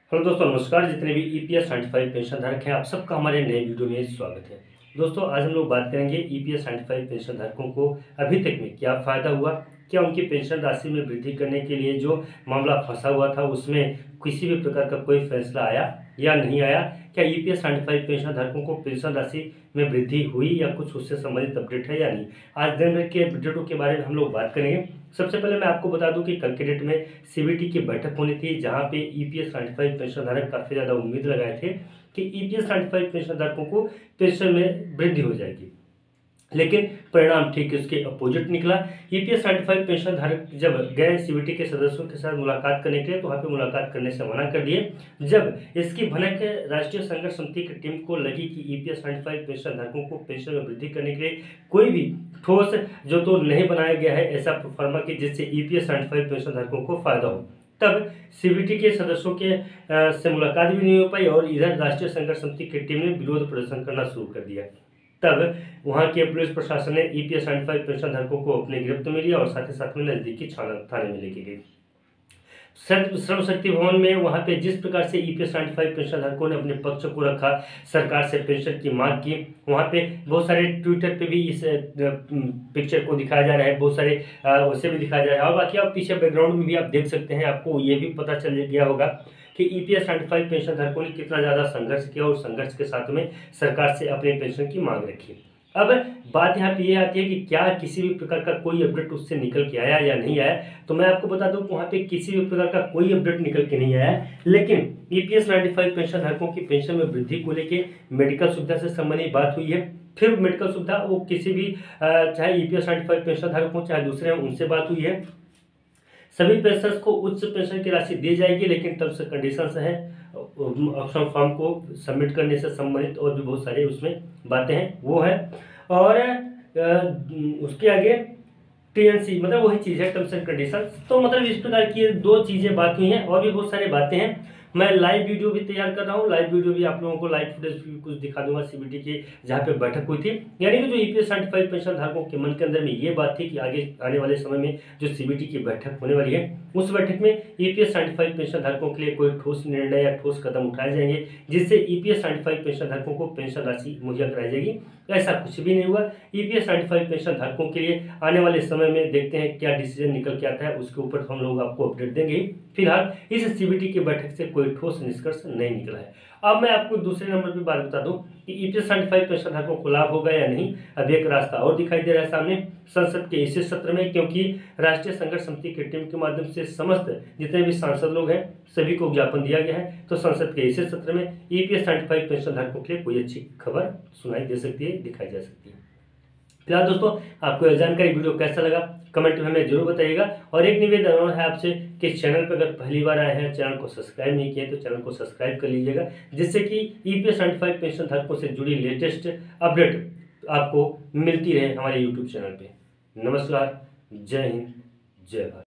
Hello दोस्तों, नमस्कार। जितने भी ईपीएस 95 पेंशन धारक हैं, आप सबका हमारे नए वीडियो में स्वागत है। दोस्तों, आज हम लोग बात करेंगे ईपीएस 95 पेंशन धारकों को अभी तक में क्या फ़ायदा हुआ, क्या उनकी पेंशन राशि में वृद्धि करने के लिए जो मामला फंसा हुआ था उसमें किसी भी प्रकार का कोई फैसला आया या नहीं आया, क्या ईपीएस 95 पेंशन धारकों को पेंशन राशि में वृद्धि हुई या कुछ उससे संबंधित अपडेट है या नहीं। आज दिन भर के अपडेटों के बारे में हम लोग बात करेंगे। सबसे पहले मैं आपको बता दूं कि कल के डेट में सीबीटी की बैठक होनी थी, जहां पे ईपीएस 95 पेंशन धारक काफ़ी ज़्यादा उम्मीद लगाए थे कि ईपीएस 95 पेंशन धारकों को पेंशन में वृद्धि हो जाएगी, लेकिन परिणाम ठीक इसके अपोजिट निकला। ईपीएस 95 पेंशन धारक जब गए सीबीटी के सदस्यों के साथ मुलाकात करने के लिए, तो वहाँ पे मुलाकात करने से मना कर दिए। जब इसकी भनक राष्ट्रीय संघर्ष समिति की टीम को लगी कि ईपीएस 95 पेंशन धारकों को पेंशन में वृद्धि करने के लिए कोई भी ठोस जो तो नहीं बनाया गया है ऐसा प्रोफार्मा की जिससे ईपीएस 95 पेंशन धारकों को फायदा हो, तब सीबीटी के सदस्यों के से मुलाकात भी नहीं हो पाई और इधर राष्ट्रीय संघर्ष समिति की टीम ने विरोध प्रदर्शन करना शुरू कर दिया। तब वहां के पुलिस प्रशासन ने ईपीएस 95 पेंशन धारकों को अपने गिरफ्त में लिया और साथ ही साथ में नजदीकी थाने में लेके गए। श्रम शक्ति भवन में वहां पे जिस प्रकार से ईपीएस 95 पेंशन धारकों ने अपने पक्ष को रखा, सरकार से पेंशन की मांग की, वहां पे बहुत सारे ट्विटर पे भी इस पिक्चर को दिखाया जा रहा है, बहुत सारे वैसे भी दिखाया जा रहा है। और बाकी आप पीछे बैकग्राउंड में भी आप देख सकते हैं, आपको ये भी पता चल गया होगा कि ईपीएस 95 पेंशन धारकों ने कितना ज़्यादा संघर्ष किया और संघर्ष के साथ में सरकार से अपने पेंशन की मांग रखी। अब बात यहाँ पे ये आती है कि क्या किसी भी प्रकार का कोई अपडेट उससे निकल के आया या नहीं आया। तो मैं आपको बता दूं कि वहाँ पे किसी भी प्रकार का कोई अपडेट निकल के नहीं आया, लेकिन ईपीएस 95 पेंशन धारकों की पेंशन में वृद्धि को लेके मेडिकल सुविधा से संबंधित बात हुई है। फिर मेडिकल सुविधा वो किसी भी चाहे ईपीएस 95 पेंशन धारक हो चाहे दूसरे हों, उनसे बात हुई है। सभी पेंशनर्स को उच्च पेंशन की राशि दी जाएगी, लेकिन टर्म्स एंड कंडीशंस हैं, ऑप्शन फॉर्म को सबमिट करने से संबंधित और भी बहुत सारे उसमें बातें हैं वो है। और उसके आगे टीएनसी मतलब वही चीज़ है, टर्म्स एंड कंडीशंस। तो मतलब इस प्रकार की दो चीज़ें बात हुई हैं और भी बहुत सारी बातें हैं। मैं लाइव वीडियो भी तैयार कर रहा हूँ, लाइव वीडियो भी आप लोगों को लाइव फुटेज भी कुछ दिखा दूंगा सीबीटी की जहाँ पे बैठक हुई थी। यानी कि जो ईपीएस 95 पेंशन धारकों के मन के अंदर में ये बात थी कि आगे आने वाले समय में जो सीबीटी की बैठक होने वाली है, उस बैठक में ईपीएस 95 पेंशन धारकों के लिए कोई ठोस निर्णय या ठोस कदम उठाए जाएंगे जिससे ईपीएस 95 पेंशन धारकों को पेंशन राशि मुहैया कराई जाएगी। ऐसा कुछ भी नहीं हुआ। ईपीएस 95 पेंशन धारकों के लिए आने वाले समय में देखते हैं क्या डिसीजन निकल के आता है, उसके ऊपर हम लोग आपको अपडेट देंगे। फिलहाल इस सीबीटी की बैठक से कोई ठोस निष्कर्ष नहीं निकला है। अब मैं आपको दूसरे नंबर पर बात बता दूं कि ईपीएस 95 पेंशन धारकों को लाभ होगा या नहीं। अब एक रास्ता और दिखाई दे रहा है सामने संसद के इसी सत्र में, क्योंकि राष्ट्रीय संघर्ष समिति की टीम के माध्यम से समस्त जितने भी सांसद लोग हैं सभी को ज्ञापन दिया गया है। तो संसद के इसी सत्र में ईपीएस 95 पेंशन धारकों के लिए कोई अच्छी खबर सुनाई दे सकती है, दिखाई जा सकती है। फिलहाल दोस्तों, आपको यह जानकारी वीडियो कैसा लगा कमेंट में हमें जरूर बताइएगा। और एक निवेदन और है आपसे कि चैनल पर अगर पहली बार आए हैं, चैनल को सब्सक्राइब नहीं किए तो चैनल को सब्सक्राइब कर लीजिएगा, जिससे कि ईपीएस 95 पेंशन धारकों से जुड़ी लेटेस्ट अपडेट आपको मिलती रहे हमारे यूट्यूब चैनल पे। नमस्कार, जय हिंद, जय भारत।